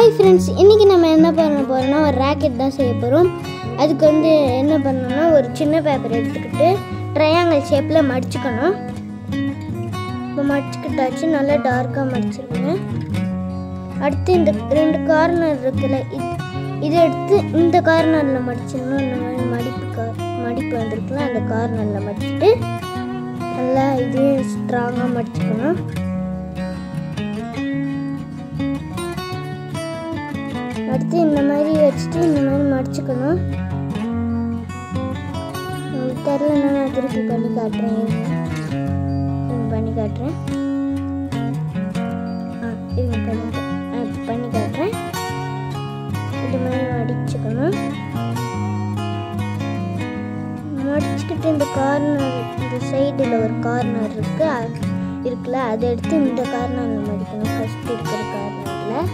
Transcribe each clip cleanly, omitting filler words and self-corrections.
Hi friends, இன்றைக்கி நம்ம என்ன பண்ண போகிறோம்னா ஒரு ராக்கெட் தான் செய்ய போகிறோம். அதுக்கு என்ன பண்ணணும்னா ஒரு சின்ன பேப்பர் எடுத்துக்கிட்டு ட்ரையாங்கிள் ஷேப்பில் மடிச்சுக்கணும். இப்போ மடிச்சுக்கிட்டாச்சு, நல்லா டார்க்காக மடிச்சிருங்க. அடுத்து இந்த 2 கார்னர் இருக்குல்ல, இதை எடுத்து இந்த கார்னரில் மடிச்சிடணும். இந்த மாதிரி மடிப்பு வந்துருக்குல்ல, அந்த கார்னரில் மடிச்சுட்டு நல்லா இதையும் ஸ்ட்ராங்காக மடிச்சுக்கணும். அடுத்து இந்த மாதிரி வச்சுட்டு இந்த மாதிரி மடிச்சுக்கணும். உங்களுக்கு தெரியலன்னா நான் திருப்பி பண்ணி காட்டுறேன். பண்ணி காட்டுறேன். பண்ணி காட்டுறேன். இது மாதிரி மடிச்சுக்கணும். மடிச்சுக்கிட்டு இந்த கார்னர், இந்த சைடில் ஒரு கார்னர் இருக்குல்ல, அதை எடுத்து இந்த கார்னரில் மடிக்கணும். ஃபஸ்ட்டு இருக்கிற கார்னரில்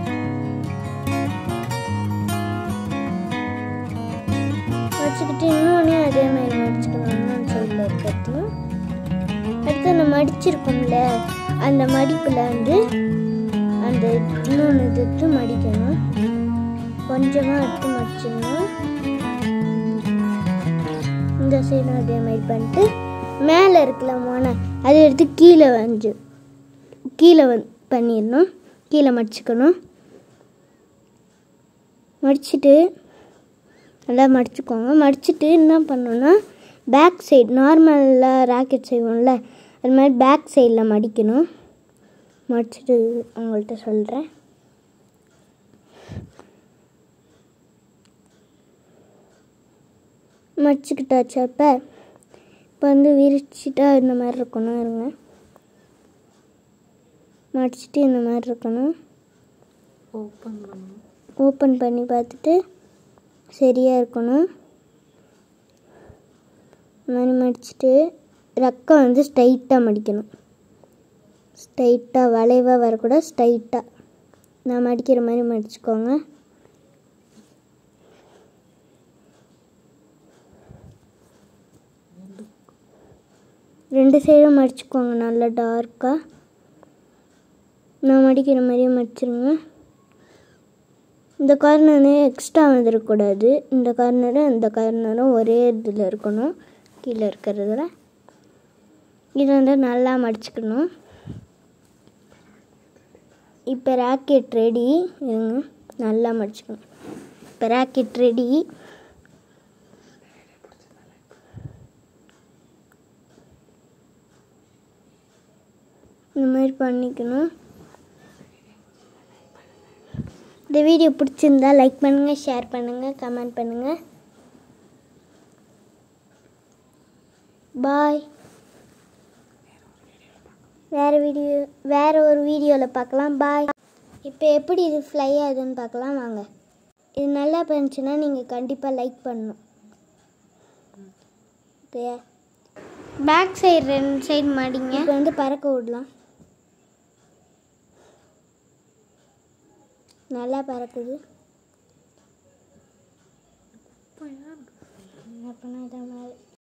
மடிச்சுக்கிட்டு இன்னொன்னே அதே மாதிரி மடிச்சுக்கணும். இன்னொன்று சைடில் இருக்கிறதையும் அடுத்து நம்ம மடிச்சிருக்கோம்ல, அந்த மடிப்பில் அந்த இன்னொன்று எடுத்து மடிக்கணும். கொஞ்சமாக எடுத்து மடிச்சிடணும். இந்த சைடும் அதே மாதிரி பண்ணிட்டு மேலே இருக்கல மோனை அதை எடுத்து கீழே பண்ணிடணும். கீழே மடிச்சுக்கணும். மடிச்சுட்டு நல்லா மடிச்சுக்கோங்க. மடிச்சுட்டு என்ன பண்ணணும்னா பேக் சைடு, நார்மலாக ராக்கெட் செய்வோம்ல, அது மாதிரி பேக் சைடில் மடிக்கணும். மடிச்சுட்டு உங்கள்கிட்ட சொல்கிறேன். மடிச்சுக்கிட்டாச்சா? இப்போ விரிச்சிட்டா இந்த மாதிரி இருக்கணும். இருங்க, மடிச்சுட்டு இந்த மாதிரி இருக்கணும். ஓப்பன் பண்ணி பார்த்துட்டு சரியாக இருக்கணும். இந்த மாதிரி மடிச்சுட்டு ரெக்கம் ஸ்ட்ரைட்டாக மடிக்கணும். ஸ்ட்ரைட்டாக வளைவாக வரக்கூடாது, ஸ்ட்ரைட்டாக நான் மடிக்கிற மாதிரி மடிச்சுக்கோங்க. ரெண்டு சைடும் மடிச்சுக்கோங்க நல்லா டார்க்காக. நான் மடிக்கிற மாதிரியே மடிச்சிருங்க. இந்த கார்னரு எக்ஸ்ட்ரா வந்துடக்கூடாது. இந்த கார்னரும் இந்த கார்னரும் ஒரே இதில் இருக்கணும். கீழே இருக்கிறதுல இது நல்லா மடிச்சுக்கணும். இப்போ ராக்கெட் ரெடி. இருங்க, நல்லா மடிச்சுக்கணும். இப்போ ராக்கெட் ரெடி. இந்த மாதிரி பண்ணிக்கணும். இந்த வீடியோ பிடிச்சிருந்தா லைக் பண்ணுங்கள், ஷேர் பண்ணுங்கள், கமெண்ட் பண்ணுங்கள். பாய். வேறு ஒரு வீடியோவில் பார்க்கலாம். பாய். இப்போ எப்படி இது ஃப்ளை ஆகுதுன்னு பார்க்கலாம் வாங்க. இது நல்லா பண்ணிச்சுன்னா நீங்கள் கண்டிப்பாக லைக் பண்ணணும். ஓகே, பேக் சைடு 2 சைடு மடிங்க. இப்போ பறக்க விடலாம். நல்லா பறக்குது. என்ன பண்ண